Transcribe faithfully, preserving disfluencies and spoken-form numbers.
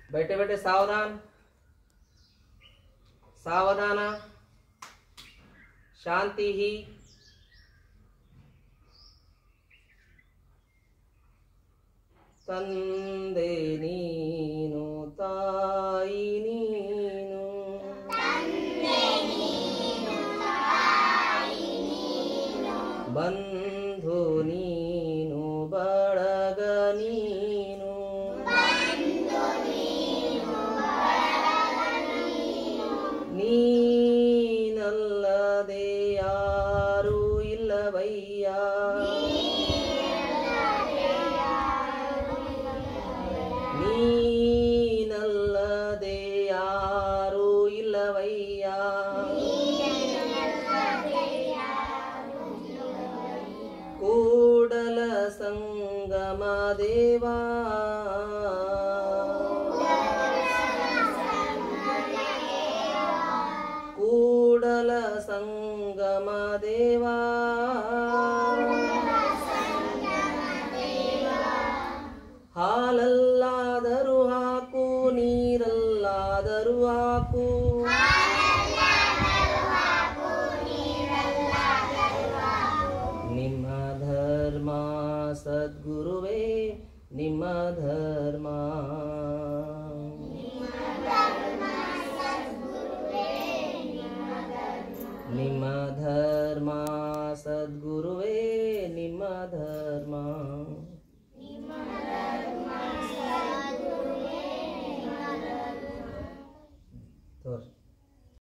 बैठे बैठे सावधान सावधान शांति ही ತಂದೆ ನೀನು ತಾಯಿ ನೀನು ಬಂಧು ನೀನು ಬಳಗ ನೀನು ನೀನಲ್ಲದೆ ಯಾರೂ ಇಲ್ಲವಯ್ಯ ನೀನಲ್ಲದೆ ಯಾರೂ ಇಲ್ಲವಯ್ಯ ಕೂಡಲ ಸಂಗಮ ದೇವಾ ಕೂಡಲ ಸಂಗಮ ದೇವಾ ಹಾಲಲ್ಲಾದರೂ ಹಾಕು ನೀರಲ್ಲಾದರೂ ಹಾಕು ನಿಮ್ಮ ಧರ್ಮ ಸದ್ಗುರುವೇ ನಿಮ್ಮ ಧರ್ಮ ನಿಮ್ಮ ಧರ್ಮ ಸದ್ಗುರುವೇ ನಿಮ್ಮ ಧರ್ಮ